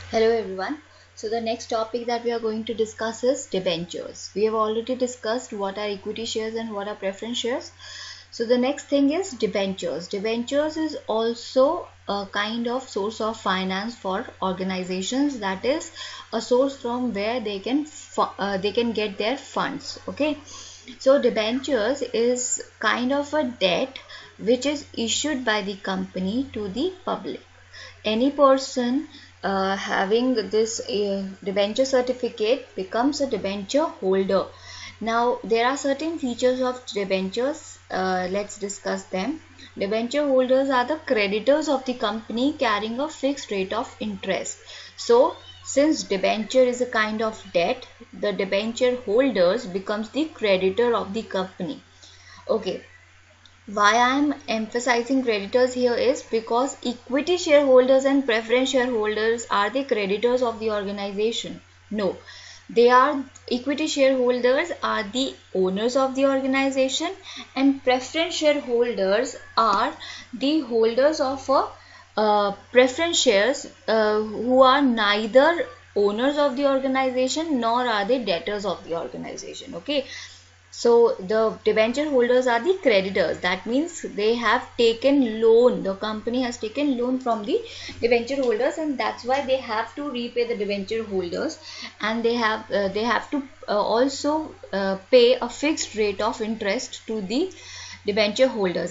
Hello everyone. So the next topic that we are going to discuss is debentures. We have already discussed what are equity shares and what are preference shares. So the next thing is debentures. Debentures is also a kind of source of finance for organizations. That is a source from where they can get their funds. Okay. So debentures is kind of a debt which is issued by the company to the public. Any person having this debenture certificate becomes a debenture holder. Now there are certain features of debentures. Let's discuss them. Debenture holders are the creditors of the company carrying a fixed rate of interest. So since debenture is a kind of debt, the debenture holders becomes the creditor of the company. Okay, why I am emphasizing creditors here is because equity shareholders and preference shareholders are the creditors of the organization. No, they are equity shareholders are the owners of the organization, and preference shareholders are the holders of a preference shares who are neither owners of the organization nor are they debtors of the organization. Okay, so the debenture holders are the creditors. That means they have taken loan. The company has taken loan from the debenture holders, and that's why they have to repay the debenture holders, and they have to also pay a fixed rate of interest to the debenture holders.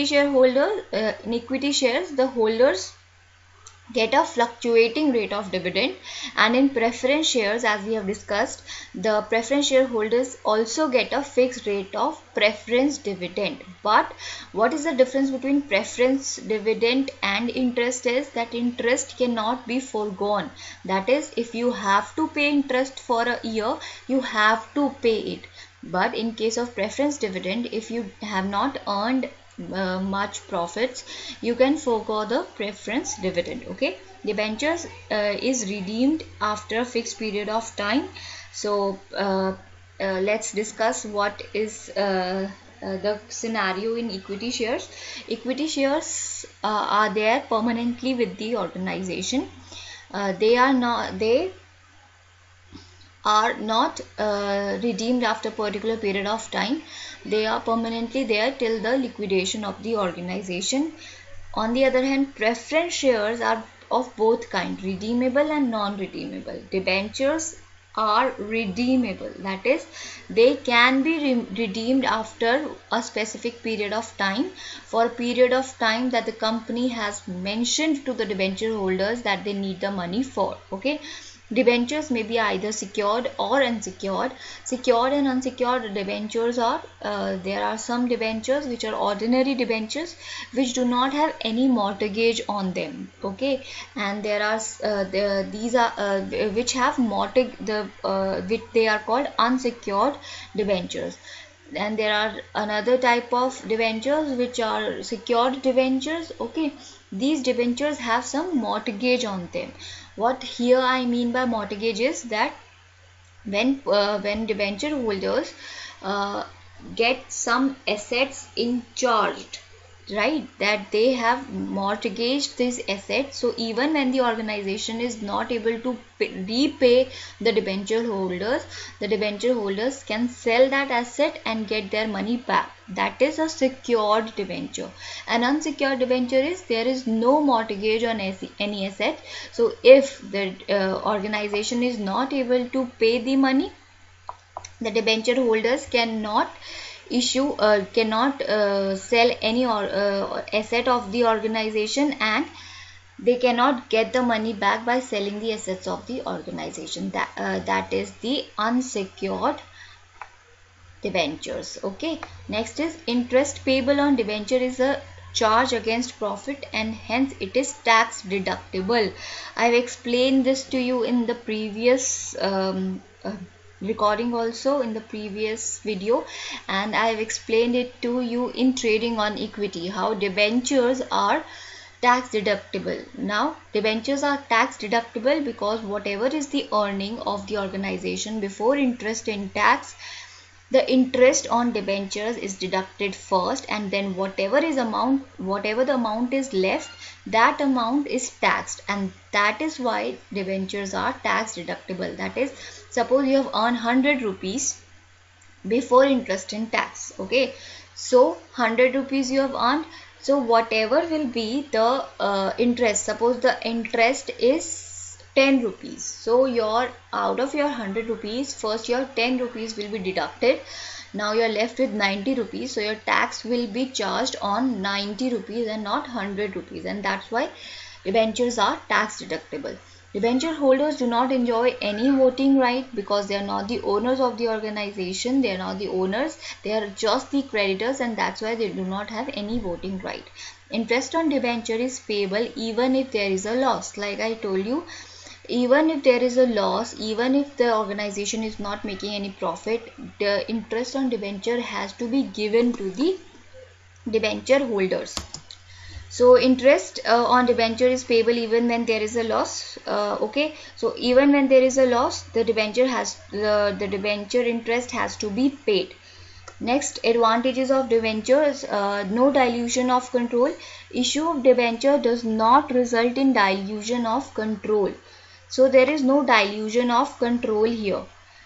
In equity shares, the holders get a fluctuating rate of dividend, and in preference shares, as we have discussed, the preference shareholders also get a fixed rate of preference dividend. But what is the difference between preference dividend and interest is that interest cannot be foregone. That is, if you have to pay interest for a year, you have to pay it. But in case of preference dividend, if you have not earned much profits, you can forego the preference dividend. Okay, debentures is redeemed after a fixed period of time. So let's discuss what is the scenario in equity shares. Equity shares are there permanently with the organization. They are not redeemed after a particular period of time. They are permanently there till the liquidation of the organization. On the other hand, preference shares are of both kind, redeemable and non-redeemable. Debentures are redeemable, that is, they can be redeemed after a specific period of time, for a period of time that the company has mentioned to the debenture holders that they need the money for. Okay, debentures may be either secured or unsecured. Secured and unsecured debentures are there are some debentures which are ordinary debentures which do not have any mortgage on them. Okay, and there are these are which have mortgage, which they are called unsecured debentures. And there are another type of debentures which are secured debentures. Okay, these debentures have some mortgage on them. What here I mean by mortgage is that when debenture holders uh, get some assets in charged, right, that they have mortgaged these assets, so even when the organization is not able to repay the debenture holders can sell that asset and get their money back. That is a secured debenture. An unsecured debenture is there is no mortgage on any asset. So if the organization is not able to pay the money, the debenture holders cannot sell any asset of the organization, and they cannot get the money back by selling the assets of the organization. That is the unsecured debentures. Okay, next is interest payable on debenture is a charge against profit, and hence it is tax deductible. I've explained this to you in the previous recording, also in the previous video, and I've explained it to you in trading on equity how debentures are tax deductible. Now debentures are tax deductible because whatever is the earning of the organization before interest and tax, the interest on debentures is deducted first, and then whatever the amount is left, that amount is taxed, and that is why debentures are tax deductible. That is, suppose you have earned 100 rupees before interest and tax. Okay, so 100 rupees you have earned, so whatever will be the interest, suppose the interest is 10 rupees, so your out of your 100 rupees, first your 10 rupees will be deducted. Now you are left with 90 rupees, so your tax will be charged on 90 rupees and not 100 rupees, and that's why debentures are tax deductible. Debenture holders do not enjoy any voting right because they are not the owners of the organization. They are not the owners. They are just the creditors, and that's why they do not have any voting right. Interest on debenture is payable even if there is a loss. Like I told you, even if there is a loss, even if the organization is not making any profit, the interest on debenture has to be given to the debenture holders. So interest on debenture is payable even when there is a loss. Okay, so even when there is a loss, the debenture has the debenture interest has to be paid. Next, advantages of debentures: no dilution of control. Issue of debenture does not result in dilution of control. So there is no dilution of control here.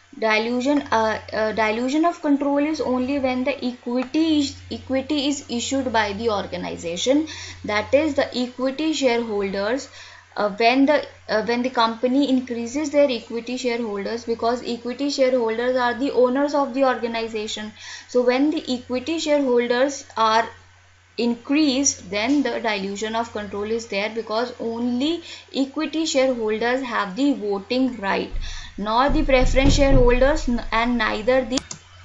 Dilution of control is only when the equity is issued by the organization, that is the equity shareholders. When the company increases their equity shareholders, because equity shareholders are the owners of the organization, so when the equity shareholders are increased, then the dilution of control is there, because only equity shareholders have the voting right, nor the preference shareholders, and neither the.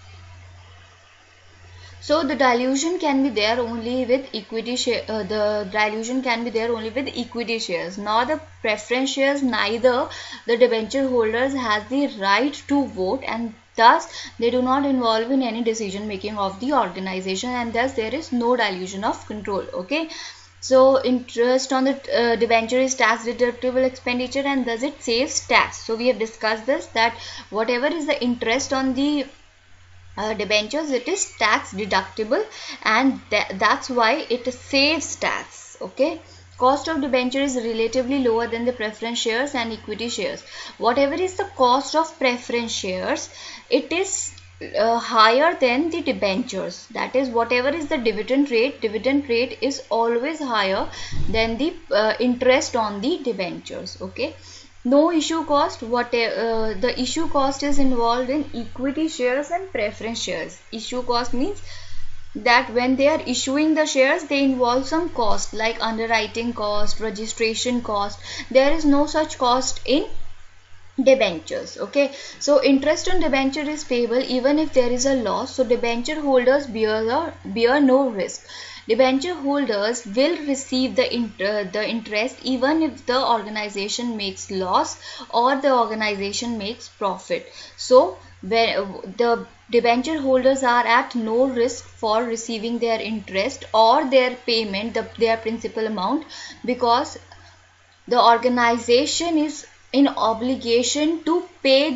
So the dilution can be there only with equity share. The dilution can be there only with equity shares, nor the preference shares. Neither the debenture holders has the right to vote, and thus they do not involve in any decision making of the organization, and thus there is no dilution of control. Okay. So interest on the debenture is tax deductible expenditure, and thus it saves tax. So we have discussed this, that whatever is the interest on the debentures, it is tax deductible, and that's why it saves tax. Okay. Cost of debenture is relatively lower than the preference shares and equity shares. Whatever is the cost of preference shares, it is higher than the debentures. That is, whatever is the dividend rate is always higher than the interest on the debentures. Okay. No issue cost. The issue cost is involved in equity shares and preference shares. Issue cost means that when they are issuing the shares, they involve some cost like underwriting cost, registration cost. There is no such cost in debentures. Okay, so interest on debenture is payable even if there is a loss, so debenture holders bear no risk. Debenture holders will receive the interest even if the organization makes loss or the organization makes profit. So the debenture holders are at no risk for receiving their interest or their payment, their principal amount, because the organization is in obligation to pay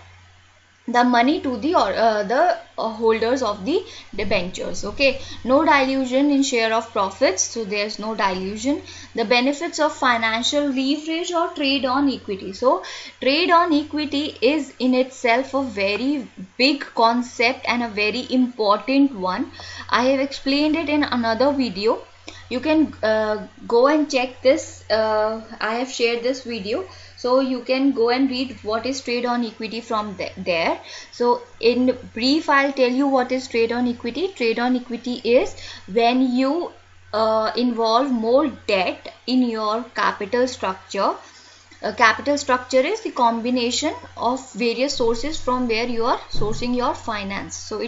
the money to the holders of the debentures. Okay, no dilution in share of profits, so there's no dilution. The benefits of financial leverage or trade on equity. So trade on equity is in itself a very big concept and a very important one. I have explained it in another video. You can go and check this. I have shared this video, so you can go and read what is trade on equity from there. So in brief, I'll tell you what is trade on equity. Trade on equity is when you involve more debt in your capital structure. Capital structure is the combination of various sources from where you are sourcing your finance. So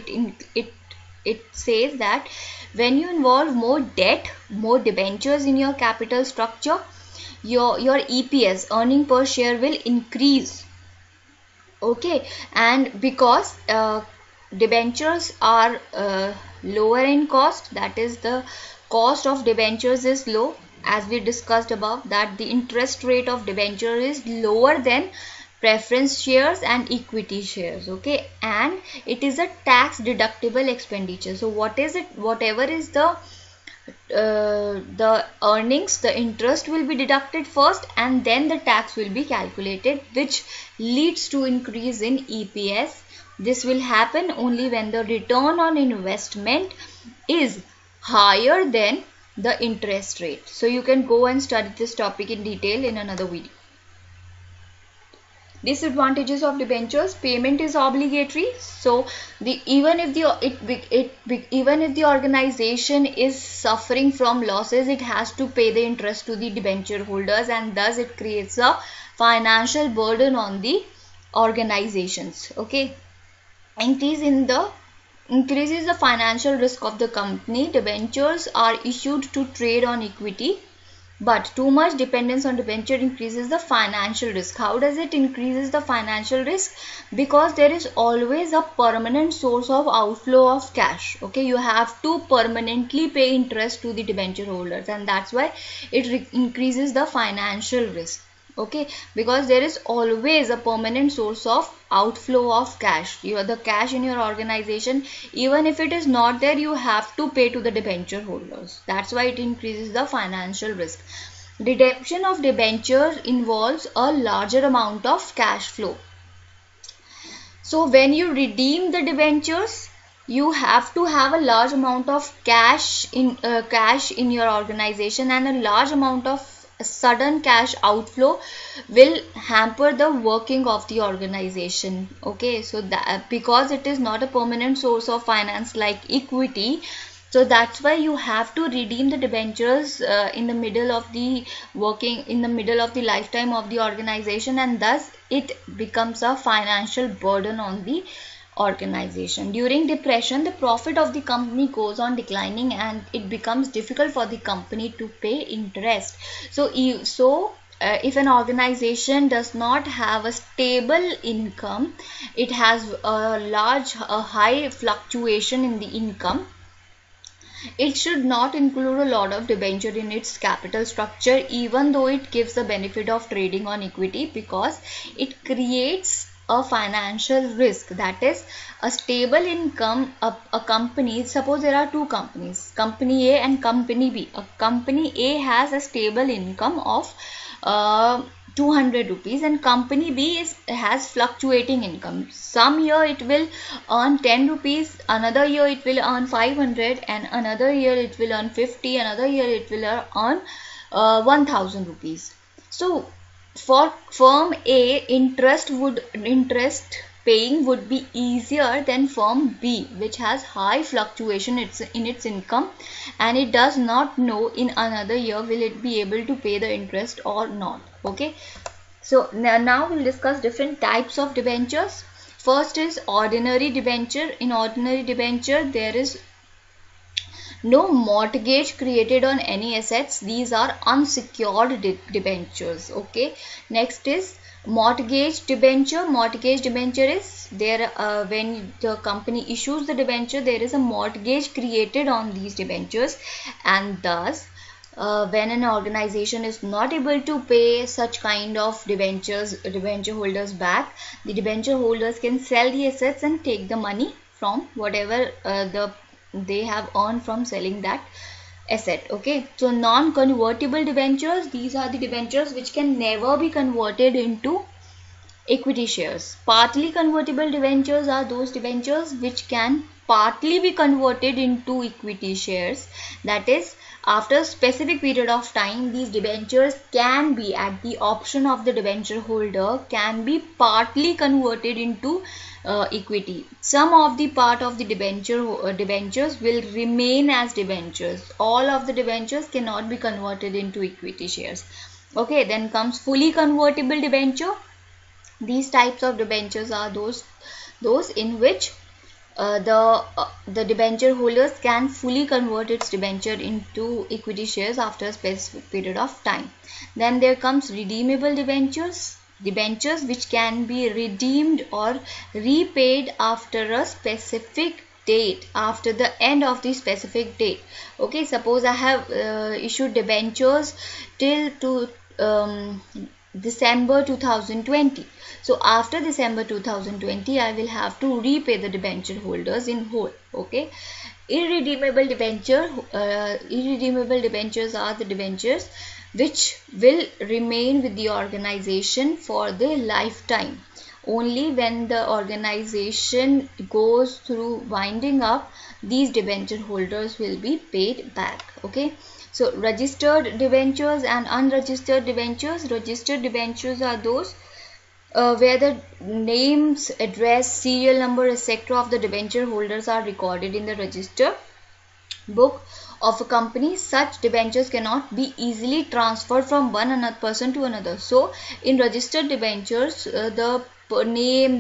it says that when you involve more debt, more debentures in your capital structure, your EPS, earning per share, will increase. Okay, and because debentures are lower in cost, that is the cost of debentures is low, as we discussed above, that the interest rate of debenture is lower than preference shares and equity shares. Okay, and it is a tax deductible expenditure. So what is it? Whatever is the the earnings, the interest will be deducted first and then the tax will be calculated, which leads to increase in EPS. This will happen only when the return on investment is higher than the interest rate. So you can go and study this topic in detail in another video. Disadvantages of debentures: payment is obligatory, so even if the organization is suffering from losses, it has to pay the interest to the debenture holders, and thus it creates a financial burden on the organizations. Okay, increases the financial risk of the company. Debentures are issued to trade on equity, but too much dependence on debenture increases the financial risk. How does it increases the financial risk? Because there is always a permanent source of outflow of cash. Okay, you have to permanently pay interest to the debenture holders, and that's why it increases the financial risk. Okay, because there is always a permanent source of outflow of cash. The cash in your organization, even if it is not there, you have to pay to the debenture holders. That's why it increases the financial risk. Redemption of debenture involves a larger amount of cash flow. So when you redeem the debentures, you have to have a large amount of cash in your organization, and a large amount of sudden cash outflow will hamper the working of the organization. Okay, so that because it is not a permanent source of finance like equity, so that's why you have to redeem the debentures in the middle of the lifetime of the organization, and thus it becomes a financial burden on the organization. During depression, the profit of the company goes on declining and it becomes difficult for the company to pay interest. So if an organization does not have a stable income, it has a high fluctuation in the income, it should not include a lot of debenture in its capital structure, even though it gives the benefit of trading on equity, because it creates a financial risk. That is, a stable income. A company, suppose there are two companies, company A and company B. A company A has a stable income of 200 rupees, and company B has fluctuating income. Some year it will earn 10 rupees, another year it will earn 500, and another year it will earn 50, another year it will earn 1000 rupees. So for firm A, interest paying would be easier than firm B, which has high fluctuation in its income, and it does not know in another year will it be able to pay the interest or not. Okay, so now we'll discuss different types of debentures. First is ordinary debenture. In ordinary debenture, there is no mortgage created on any assets. These are unsecured debentures. Okay, next is mortgage debenture. Mortgage debenture is there when the company issues the debenture, there is a mortgage created on these debentures, and thus when an organization is not able to pay such kind of debenture holders back, the debenture holders can sell the assets and take the money from whatever they have earned from selling that asset. Okay, so non-convertible debentures, these are the debentures which can never be converted into equity shares. Partly convertible debentures are those debentures which can partly be converted into equity shares. That is, after a specific period of time, these debentures can be, at the option of the debenture holder, can be partly converted into equity. Some of the part of the debentures will remain as debentures. All of the debentures cannot be converted into equity shares. Okay, then comes fully convertible debenture. These types of debentures are those in which the debenture holders can fully convert its debenture into equity shares after a specific period of time. Then there comes redeemable debentures. Debentures which can be redeemed or repaid after a specific date, after the end of the specific date. Okay, suppose I have issued debentures till December 2020. So after December 2020, I will have to repay the debenture holders in whole. Okay. Irredeemable debentures are the debentures which will remain with the organization for the lifetime. Only when the organization goes through winding up, these debenture holders will be paid back. Okay. So registered debentures and unregistered debentures. Registered debentures are those where the names, address, serial number, etc. of the debenture holders are recorded in the register book of a company. Such debentures cannot be easily transferred from one another person to another. So in registered debentures, the name,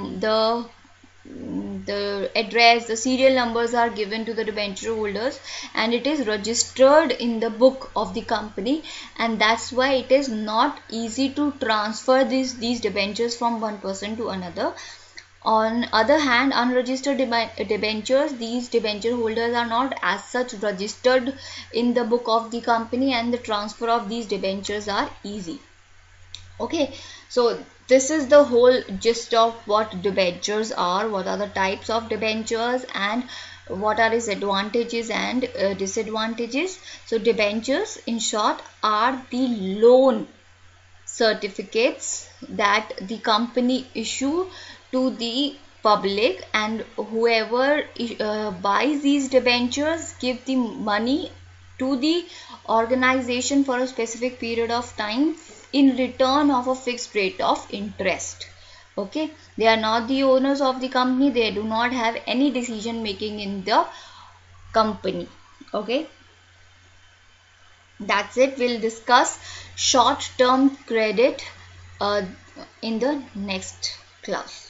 the address, the serial numbers are given to the debenture holders, and it is registered in the book of the company, and that's why it is not easy to transfer these debentures from one person to another. On other hand, unregistered debentures, these debenture holders are not as such registered in the book of the company, and the transfer of these debentures are easy. Okay, so this is the whole gist of what debentures are, what are the types of debentures, and what are its advantages and disadvantages. So debentures in short are the loan certificates that the company issue to the public, and whoever buys these debentures give the money to the organization for a specific period of time in return of a fixed rate of interest. Okay, they are not the owners of the company, they do not have any decision making in the company. Okay, that's it. We'll discuss short term credit in the next class.